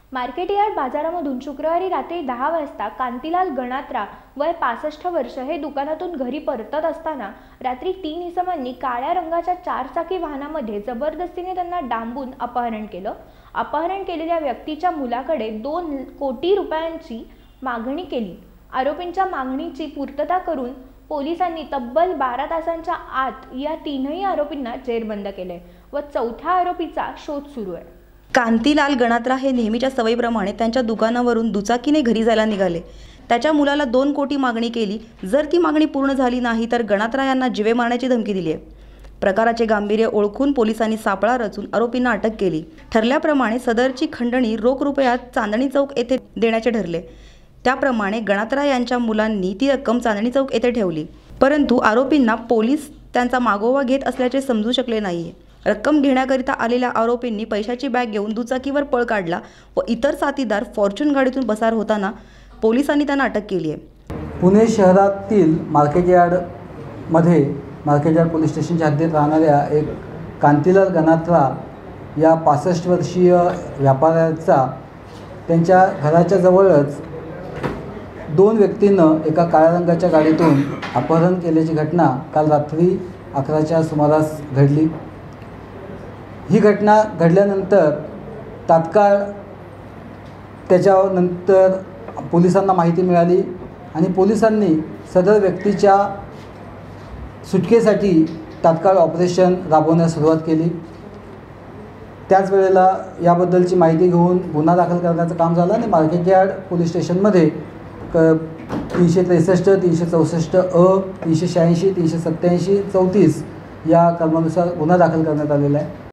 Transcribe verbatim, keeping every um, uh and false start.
Market yard बाजारामधून शुक्रवारी रात्री दहा वाजता कांतीलाल गणात्रा वय पासष्ट वर्ष हे दुकानातून घरी परतत असताना रात्री तीन इसमांनी काळ्या रंगाच्या चारचाकी वाहनामध्ये जबरदस्तीने त्यांना डांबून अपहरण केलं। अपहरण केलेल्या व्यक्तीच्या मुलाकडे दोन कोटी रुपयांची मागणी केली। आरोपींच्या मागणीची पूर्तता करून पोलिसांनी तब्बल बारा तासांच्या आत या तीनही आरोपींना जेरबंद केले व चौथ्या आरोपीचा शोध सुरू आहे। कांतीलाल गणात्रा हे नेहमीच्या सवयीप्रमाणे त्यांच्या दुकानावरून दुचाकीने घरी जायला निघाले। त्याच्या मुलाला दोन कोटी मागणी केली। जर ती मागणी पूर्ण झाली नाही तर गणात्रा यांना जीवे मारण्याची धमकी दिली आहे। प्रकाराचे गांभीर्य ओळखून पोलिसांनी सापळा रचून आरोपींना अटक केली। ठरल्याप्रमाणे सदरची खंडणी रोख रुपयात चांदणी चौक येथे देण्याचे ठरले। त्याप्रमाणे गणात्रा यांच्या मुलांनी ती रक्कम चांदणी चौक येथे ठेवली, परंतु आरोपींना पोलीस त्यांचा मागोवा घेत असल्याचे समजू शकले नाही। रक्कम घेण्याकरिता आलेल्या आरोपींनी पैशाची बॅग घेऊन दुचाकीवर पळ काढला व इतर साथीदार फॉर्च्यून गाडीतून पसार होताना पोलिसांनी त्यांना अटक केली आहे। पुणे शहरातील मार्केट यार्डमध्ये मार्केट यार्ड पोलीस स्टेशनच्या हद्दीत राहणाऱ्या एक कांतीलाल गणात्रा या पासष्ट वर्षीय व्यापाऱ्याचा त्यांच्या घराच्या जवळच दोन व्यक्तींना एका काळ्या रंगाच्या गाडीतून अपहरण केल्याची घटना काल रात्री अकराच्या सुमारास घडली। ही घटना घडल्यानंतर तात्काळ त्याच्यानंतर पोलिसांना माहिती मिळाली आणि पोलिसांनी सदर व्यक्तीच्या सुटकेसाठी तात्काळ ऑपरेशन राबवण्यास सुरुवात केली। त्याच वेळेला याबद्दलची माहिती घेऊन गुन्हा दाखल करण्याचं काम झालं आणि मार्केट यार्ड पोलीस स्टेशनमध्ये क तीनशे त्रेसष्ट तीनशे चौसष्ट अ तीनशे शहाऐंशी तीनशे सत्त्याऐंशी चौतीस या कलमानुसार गुन्हा दाखल करण्यात आलेला आहे।